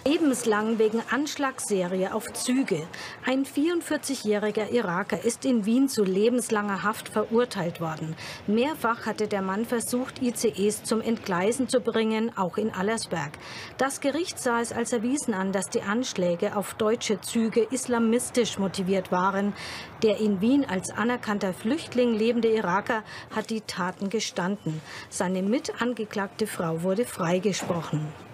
Lebenslang wegen Anschlagsserie auf Züge. Ein 44-jähriger Iraker ist in Wien zu lebenslanger Haft verurteilt worden. Mehrfach hatte der Mann versucht, ICEs zum Entgleisen zu bringen, auch in Allersberg. Das Gericht sah es als erwiesen an, dass die Anschläge auf deutsche Züge islamistisch motiviert waren. Der in Wien als anerkannter Flüchtling lebende Iraker hat die Taten gestanden. Seine mitangeklagte Frau wurde freigesprochen.